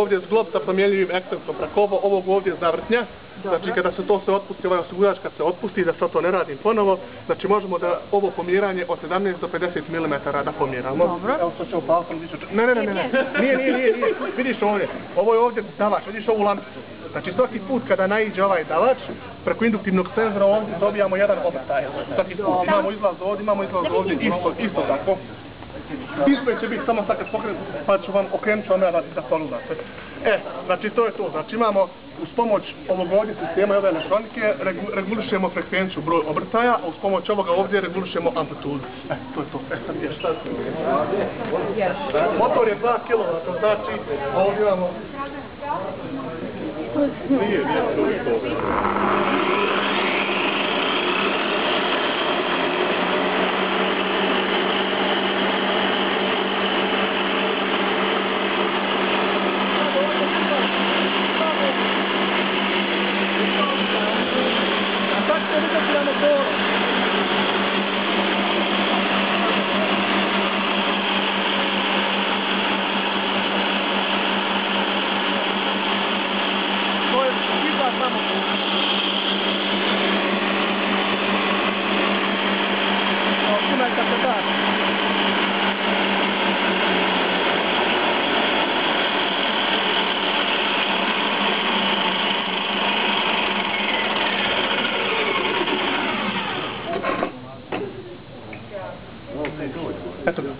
ovdje zglob sa promjenljivim ekstensom preko ovog ovdje zavrtnja. Znači kada se to sve otpusti, ovaj osigurač kad se otpusti, da sad to ne radim ponovo, znači možemo da ovo pomjeranje od 17 do 50 mm da pomjeramo. Dobro. Evo što ćemo palcom dići. Ne, nije, vidiš ovdje, ovo je ovdje davač, vidiš ovu lampicu. Znači svaki put kada naiđe ovaj davač, preko induktivnog senzora ovdje dobijamo jedan obrtaj. Svaki put imamo izlaz ovdje, isto tako. Isto će biti samo sad kad pokrenem, pa ću vam okrenut ću vam da poluznate. Znači to je to, znači imamo uz pomoć ovog ovdje sistema i ove elektronike regulišemo frekvenciju, broj obrtaja, a uz pomoć ovoga ovdje regulišemo amplitudu. To je to. Sad je šta? Motor je 2 kW, znači ovdje imamo... Nije to. Eto ga.